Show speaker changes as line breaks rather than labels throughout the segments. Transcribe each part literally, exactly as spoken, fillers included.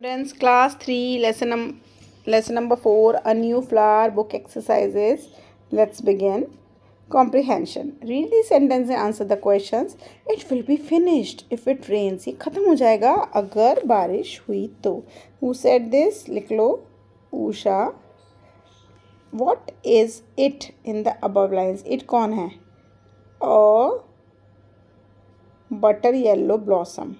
Students, class three, lesson, num lesson number four, a new flower book exercises. Let's begin. Comprehension. Read the sentence and answer the questions. It will be finished if it rains. ये ख़त्म हो जाएगा अगर बारिश हुई तो. Who said this? लिख लो. Usha. What is it in the above lines? It कौन है? A butter yellow blossom.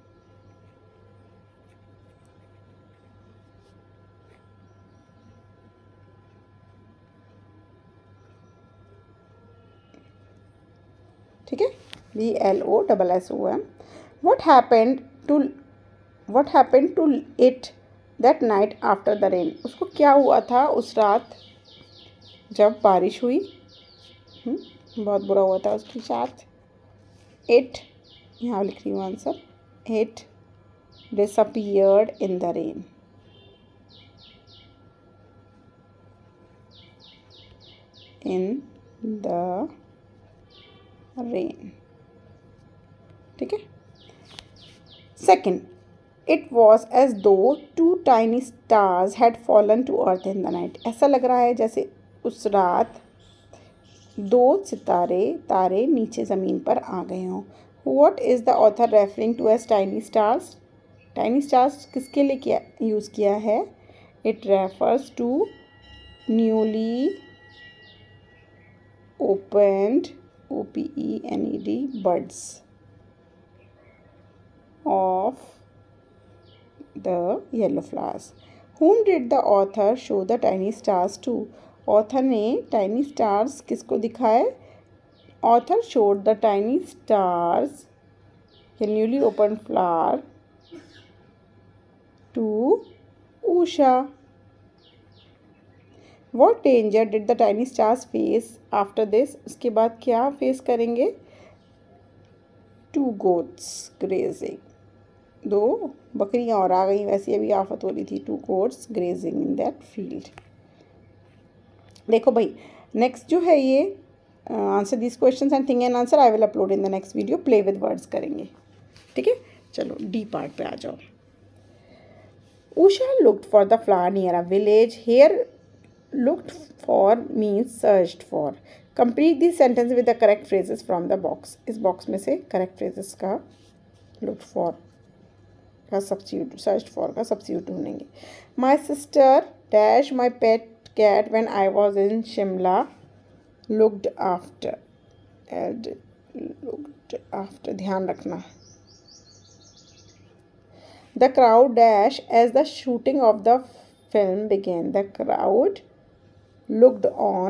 ठीक है. B L O double S O M. What happened to what happened to it that night after the rain. उसको क्या हुआ था उस रात जब बारिश हुई. हुँ? बहुत बुरा हुआ था उसके साथ. इट यहाँ लिख रही हूँ answer. It disappeared in the rain. In the rain. ठीक है. Second, it was as though two tiny stars had fallen to earth in the night. ऐसा लग रहा है जैसे उस रात दो सितारे तारे नीचे ज़मीन पर आ गए हों. What is the author referring to as tiny stars. Tiny stars किसके लिए किया यूज़ किया है. It refers to newly opened O P E N E D buds of the yellow flowers. Whom did the author show the tiny stars to? Author ने tiny stars किसको दिखाए. Author showed the tiny stars a newly opened flower to Usha. What danger did the tiny stars face after this? उसके बाद क्या face करेंगे. Two goats grazing. दो बकरियां और आ गई. वैसे अभी आफत हो रही थी. Two goats grazing in that field. देखो भाई, नेक्स्ट जो है ये answer this questions and think and answer I will upload in the next video. Play with words करेंगे. ठीक है. चलो डी पार्ट पे आ जाओ. Usha looked for the flower near a village. Here looked for means searched for. Complete the sentence with the correct phrases from the box. इस box में से correct phrases का looked for का substitute, searched for का substitute ढूंढेंगे. My sister dash my pet cat when I was in Shimla looked after. And looked after. ध्यान रखना. The crowd dash as the shooting of the film began. The crowd looked on.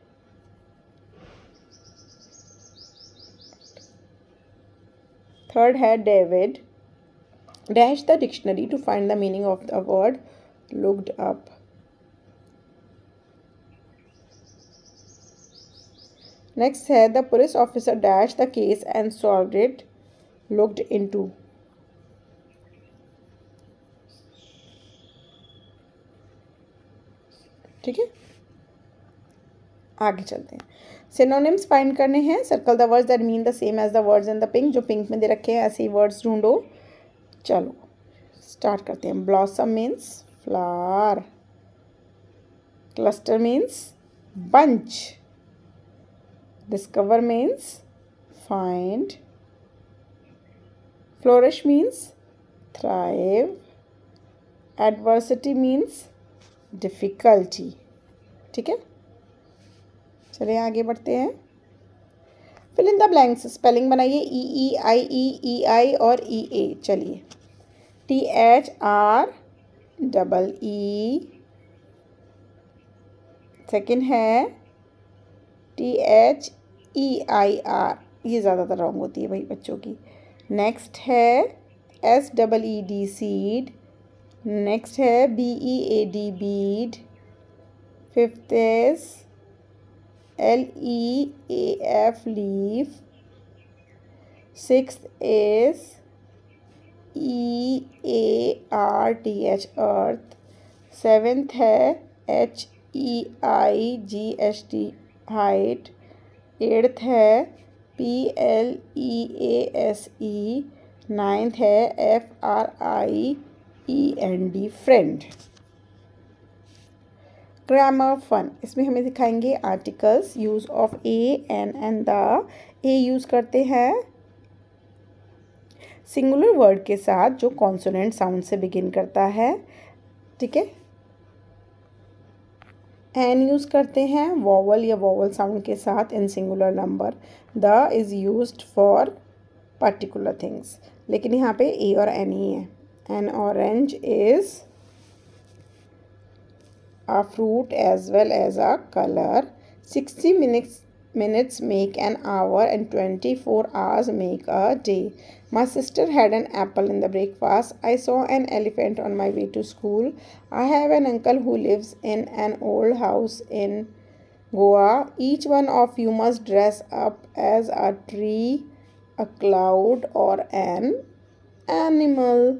Third है David dash the dictionary to find the meaning of the word looked up. Next है the police officer dash the case and solved it looked into. ठीक है. आगे चलते हैं. Synonyms find करने हैं. Circle the words that mean the same as the words in the pink. जो pink में दे रखे हैं ऐसे ही वर्ड्स ढूंढो. चलो स्टार्ट करते हैं. Blossom means flower. Cluster means bunch. Discover means find. Flourish means thrive. Adversity means difficulty. ठीक है. चलिए आगे बढ़ते हैं. Fill in the blanks. Spelling बनाइए. ई ई आई ई ई आई और ई ए. चलिए. T H R double E. Second है T H E I R. ये ज़्यादातर रॉन्ग होती है भाई बच्चों की. नेक्स्ट है S double E D seed. Next है B E A D bead. Fifth is L E A F leaf. Sixth is E A R T H earth. Seventh है H E I G H T height. Eighth है P L E A S E. Ninth है F R I E N D friend. Grammar fun, इसमें हमें दिखाएंगे articles, use of a, an and the. A use करते हैं singular word के साथ जो कॉन्सोनेंट साउंड से बिगिन करता है, ठीक है। एन यूज करते हैं वॉवल या वॉवल साउंड के साथ in singular number. The is used for particular things, लेकिन यहाँ पे ए और एन ही है। An orange is a fruit as well as a color. sixty minutes minutes make an hour and twenty-four hours make a day. My sister had an apple in the breakfast. I saw an elephant on my way to school. I have an uncle who lives in an old house in Goa. Each one of you must dress up as a tree, a cloud or an animal.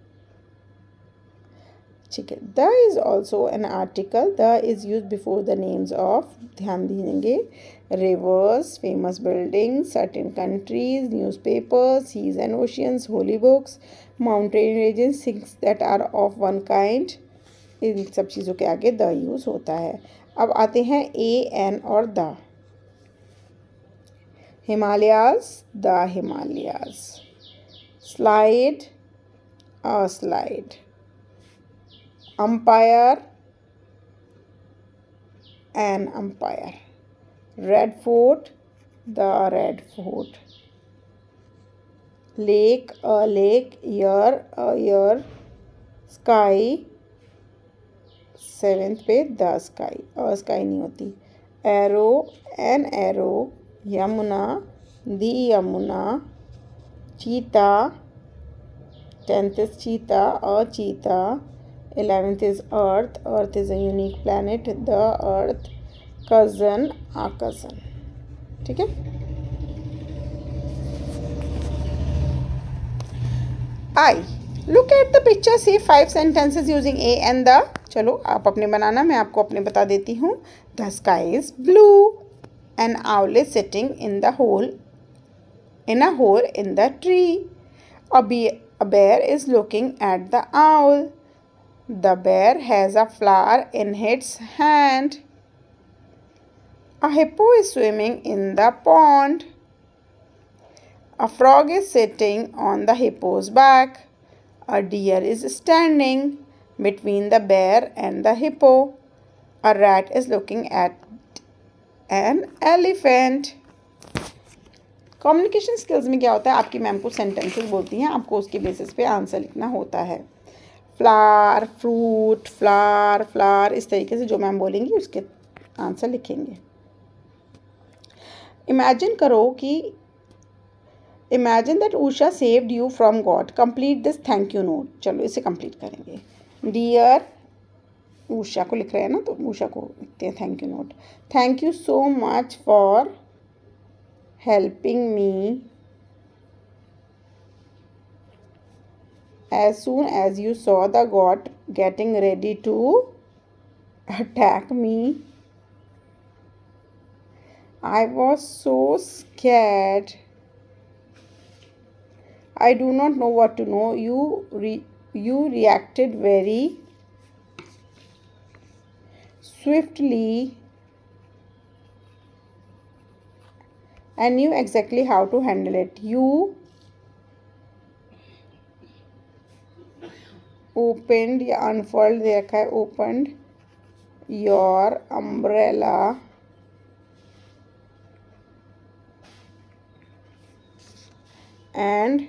ठीक है। The is also an article. The is use before the names of, ध्यान दीजिए, rivers, famous building, certain countries, newspapers, seas and oceans, holy books, mountain ranges, things that are of one kind. इन सब चीज़ों के आगे the use होता है। अब आते हैं ए, एन और the. Himalayas, the Himalayas. Slide, a slide. Umpire, an umpire. Red Fort, the Red Fort. Lake, a lake. Year, a year. Sky, seventh पे the sky, a sky नहीं होती। Arrow, an arrow. Yamuna, the Yamuna. Cheetah, tenth is cheetah, a cheetah. eleventh is earth, earth is a unique planet, the earth. cousin, a cousin, ठीक है। I look at the picture, say five sentences using a and the। चलो आप अपने बनाना, मैं आपको अपने बता देती हूँ। The sky is blue. An owl is sitting in the hole in a hole in the tree. A bear, a bear is looking at the owl. The bear has a flower in its hand. A hippo is swimming in the pond. A frog is sitting on the hippo's back. A deer is standing between the bear and the hippo. A rat is looking at an elephant. Communication skills में क्या होता है, आपकी ma'am को sentences बोलती हैं, आपको उसके बेसिस पे आंसर लिखना होता है। फ्लावर, फ्रूट, फ्लावर, फ्लावर, इस तरीके से जो मैम बोलेंगी उसके आंसर लिखेंगे। इमेजिन करो कि imagine that Usha saved you from God. Complete this thank you note. चलो इसे कंप्लीट करेंगे। डियर, उषा को लिख रहे हैं ना, तो उषा को लिखते हैं thank you note. Thank you so much for helping me as soon as you saw the goat getting ready to attack me. I was so scared. I do not know what to know. You re you reacted very swiftly and knew exactly how to handle it. You opened या unfurled दे रखा है, opened your umbrella and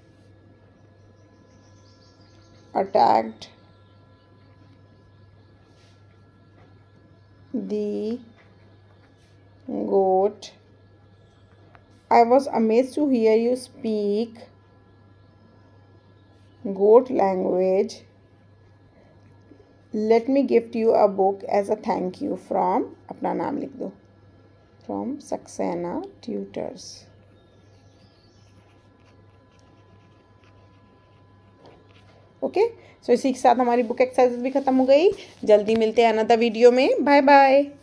attacked the goat. I was amazed to hear you speak goat language. Let me gift you a book as a thank you from, अपना नाम लिख दो, from Saxena Tutors. Okay so इसी के साथ हमारी book exercise भी खत्म हो गई। जल्दी मिलते हैं अनदर वीडियो में। Bye bye.